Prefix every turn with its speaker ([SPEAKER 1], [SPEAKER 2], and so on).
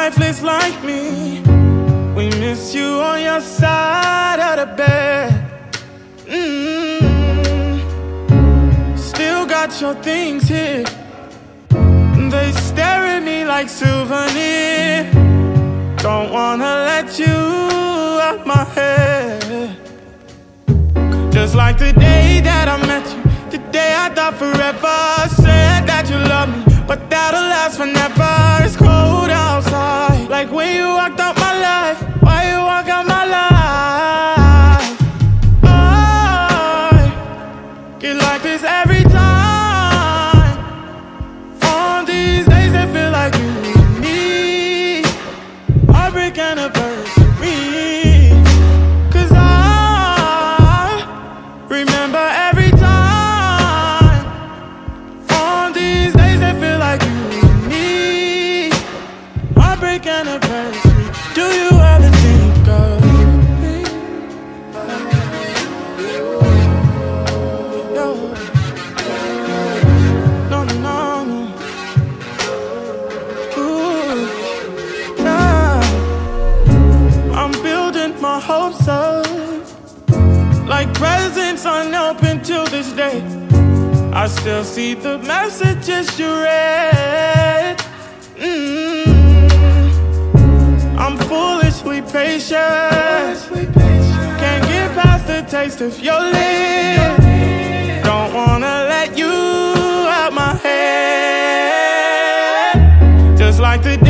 [SPEAKER 1] lifeless like me. We miss you on your side of the bed. Still got your things here. They stare at me like souvenirs. Don't wanna let you out my head. Just like the day that I met you, the day I thought forever. Said that you love me, but that'll last forever. It's cold outside, like when you walked out my life. Why you walk out my life? I get like this every time. On these days that feel like you and me. Heartbreak anniversary. Cause I remember every time. On these days that feel like you and me. Heartbreak anniversary. Do you ever think of me? No, no, no, no. Ooh, nah. I'm building my hopes up, like presents unopened till this day. I still see the messages you read. I'm foolishly patient. Can't get past the taste of your lips. Don't wanna let you out my head. Just like the